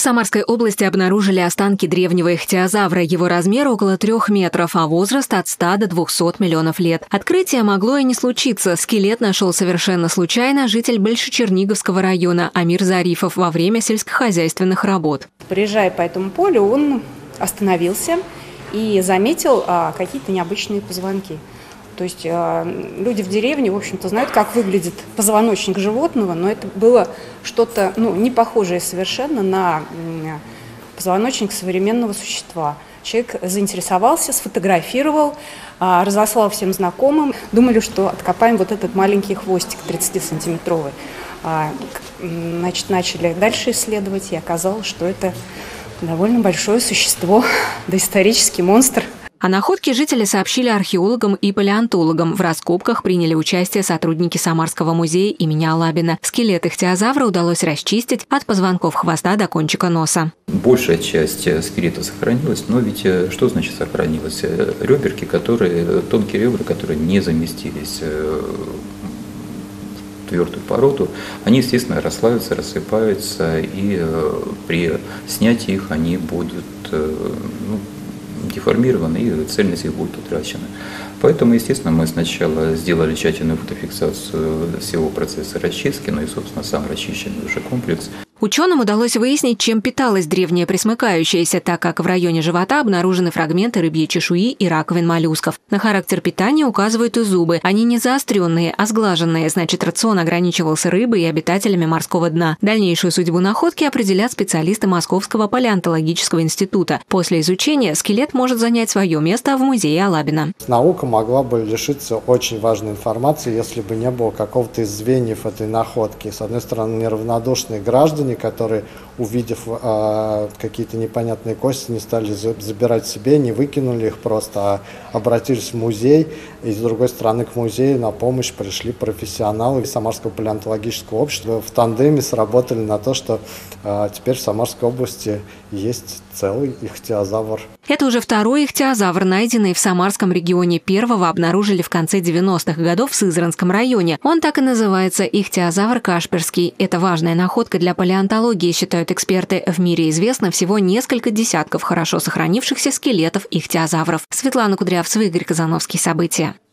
Самарской области обнаружили останки древнего ихтиозавра. Его размер около 3 метров, а возраст от 100 до 200 миллионов лет. Открытие могло и не случиться. Скелет нашел совершенно случайно житель Большечерниговского района Амир Зарифов во время сельскохозяйственных работ. Проезжая по этому полю, он остановился и заметил какие-то необычные позвонки. То есть люди в деревне, в общем-то, знают, как выглядит позвоночник животного, но это было что-то не похожее совершенно на позвоночник современного существа. Человек заинтересовался, сфотографировал, разослал всем знакомым. Думали, что откопаем вот этот маленький хвостик 30-сантиметровый. Значит, начали дальше исследовать, и оказалось, что это довольно большое существо, доисторический монстр. О находке жители сообщили археологам и палеонтологам. В раскопках приняли участие сотрудники Самарского музея имени Алабина. Скелет ихтиозавра удалось расчистить от позвонков хвоста до кончика носа. Большая часть скелета сохранилась, но ведь что значит сохранилось? Реберки, тонкие ребра, которые не заместились в твердую породу, они, естественно, расслаиваются, рассыпаются, и при снятии их они будут деформированы, и цельность их будет утрачена. Поэтому, естественно, мы сначала сделали тщательную фотофиксацию всего процесса расчистки, и, собственно, сам расчищенный уже комплекс. Ученым удалось выяснить, чем питалась древняя пресмыкающаяся, так как в районе живота обнаружены фрагменты рыбьей чешуи и раковин моллюсков. На характер питания указывают и зубы. Они не заостренные, а сглаженные, значит, рацион ограничивался рыбой и обитателями морского дна. Дальнейшую судьбу находки определят специалисты Московского палеонтологического института. После изучения скелет может занять свое место в музее Алабина. Наука могла бы лишиться очень важной информации, если бы не было какого-то из звеньев этой находки. С одной стороны, неравнодушные граждане, которые, увидев какие-то непонятные кости, не стали забирать себе, не выкинули их просто, а обратились в музей. И с другой стороны, к музею на помощь пришли профессионалы из Самарского палеонтологического общества. В тандеме сработали на то, что теперь в Самарской области есть целый ихтиозавр. Это уже второй ихтиозавр, найденный в Самарском регионе. Первого обнаружили в конце 90-х годов в Сызранском районе. Он так и называется – ихтиозавр кашперский. Это важная находка для палеонтологии, считают эксперты. В мире известно всего несколько десятков хорошо сохранившихся скелетов ихтиозавров. Светлана Кудрявцева, Игорь Казановский. События.